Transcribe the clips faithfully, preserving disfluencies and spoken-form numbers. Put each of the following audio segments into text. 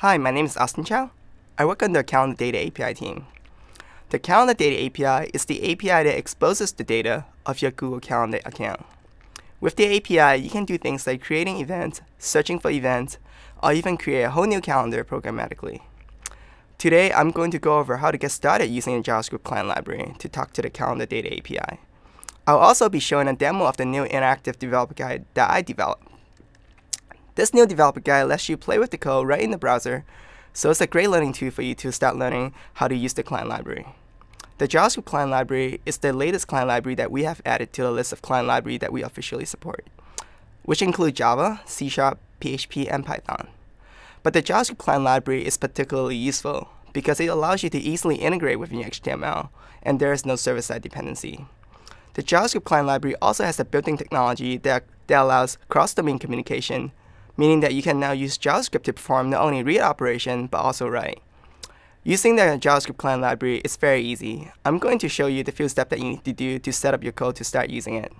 Hi, my name is Chau. I work on the Calendar Data A P I team. The Calendar Data A P I is the A P I that exposes the data of your Google Calendar account. With the A P I, you can do things like creating events, searching for events, or even create a whole new calendar programmatically. Today, I'm going to go over how to get started using the JavaScript Client Library to talk to the Calendar Data A P I. I'll also be showing a demo of the new interactive developer guide that I developed. This new developer guide lets you play with the code right in the browser, so it's a great learning tool for you to start learning how to use the client library. The JavaScript Client Library is the latest client library that we have added to the list of client libraries that we officially support, which include Java, C sharp, P H P, and Python. But the JavaScript Client Library is particularly useful because it allows you to easily integrate with your H T M L, and there is no server-side dependency. The JavaScript Client Library also has a built-in technology that, that allows cross-domain communication, meaning that you can now use JavaScript to perform not only read operation, but also write. Using the JavaScript Client Library is very easy. I'm going to show you the few steps that you need to do to set up your code to start using it.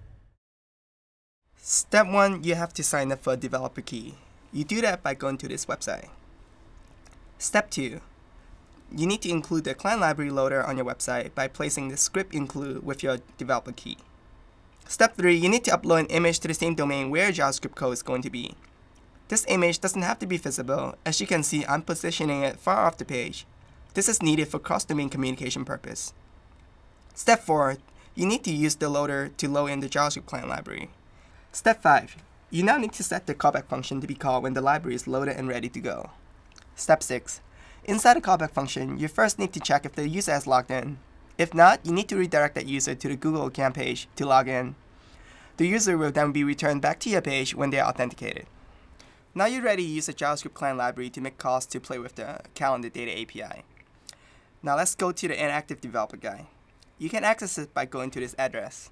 Step one, you have to sign up for a developer key. You do that by going to this website. Step two, you need to include the client library loader on your website by placing the script include with your developer key. Step three, you need to upload an image to the same domain where JavaScript code is going to be. This image doesn't have to be visible. As you can see, I'm positioning it far off the page. This is needed for cross-domain communication purpose. Step four, you need to use the loader to load in the JavaScript client library. Step five, you now need to set the callback function to be called when the library is loaded and ready to go. Step six, inside the callback function, you first need to check if the user has logged in. If not, you need to redirect that user to the Google account page to log in. The user will then be returned back to your page when they are authenticated. Now you're ready to use the JavaScript Client Library to make calls to play with the Calendar Data A P I. Now let's go to the interactive developer guide. You can access it by going to this address.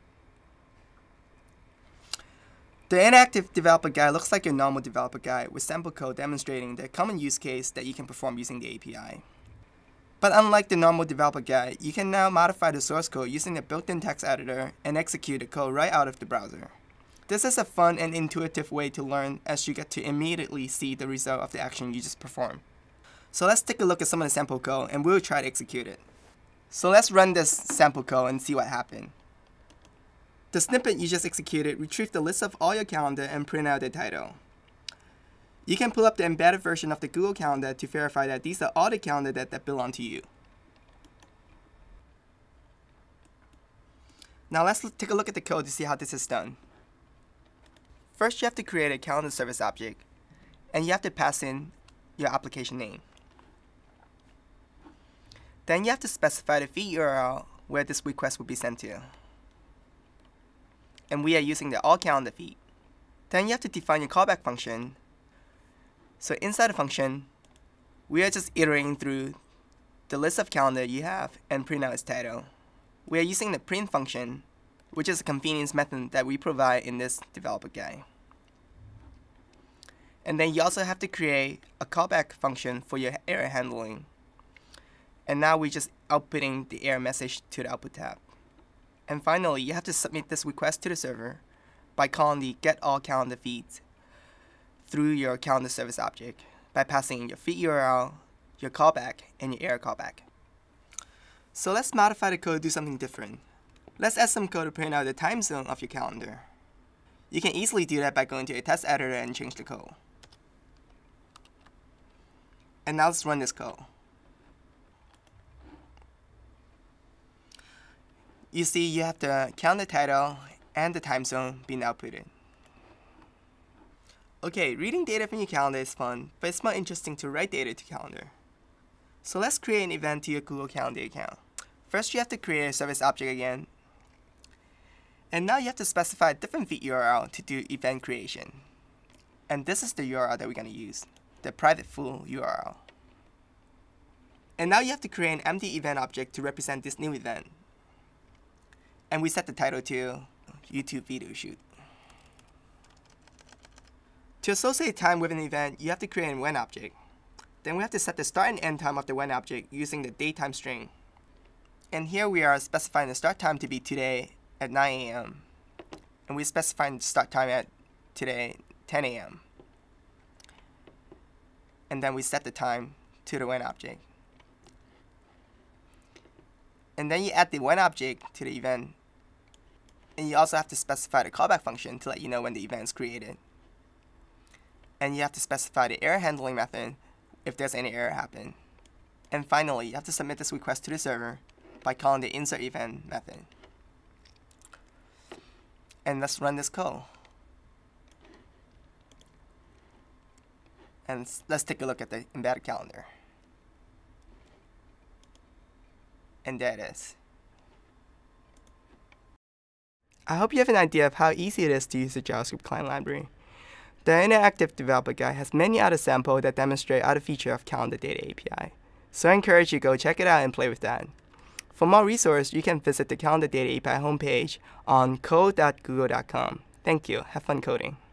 The interactive developer guide looks like your normal developer guide with sample code demonstrating the common use case that you can perform using the A P I. But unlike the normal developer guide, you can now modify the source code using the built-in text editor and execute the code right out of the browser. This is a fun and intuitive way to learn as you get to immediately see the result of the action you just performed. So let's take a look at some of the sample code and we'll try to execute it. So let's run this sample code and see what happened. The snippet you just executed retrieved the list of all your calendar and print out the title. You can pull up the embedded version of the Google Calendar to verify that these are all the calendars that, that belong to you. Now let's take a look at the code to see how this is done. First, you have to create a calendar service object, and you have to pass in your application name. Then you have to specify the feed U R L where this request will be sent to. And we are using the all calendar feed. Then you have to define your callback function. So inside the function, we are just iterating through the list of calendar you have and print out its title. We are using the print function, which is a convenience method that we provide in this developer guide. And then you also have to create a callback function for your error handling. And now we're just outputting the error message to the output tab. And finally, you have to submit this request to the server by calling the getAllCalendarFeeds through your calendar service object by passing in your feed U R L, your callback, and your error callback. So let's modify the code to do something different. Let's add some code to print out the time zone of your calendar. You can easily do that by going to a text editor and change the code. And now let's run this code. You see you have the calendar title and the time zone being outputted. Okay, reading data from your calendar is fun, but it's more interesting to write data to calendar. So let's create an event to your Google Calendar account. First, you have to create a service object again. And now you have to specify a different feed U R L to do event creation. And this is the U R L that we're going to use, the private full U R L. And now you have to create an empty event object to represent this new event. And we set the title to YouTube video shoot. To associate time with an event, you have to create an when object. Then we have to set the start and end time of the when object using the datetime string. And here we are specifying the start time to be today at nine A M And we're specifying the start time at today, ten A M and then we set the time to the when object. And then you add the when object to the event, and you also have to specify the callback function to let you know when the event is created. And you have to specify the error handling method if there's any error happen. And finally, you have to submit this request to the server by calling the insert event method. And let's run this code. And let's take a look at the embedded calendar. And there it is. I hope you have an idea of how easy it is to use the JavaScript Client Library. The Interactive Developer Guide has many other samples that demonstrate other features of Calendar Data A P I. So I encourage you to go check it out and play with that. For more resources, you can visit the Calendar Data A P I homepage on code dot google dot com. Thank you. Have fun coding.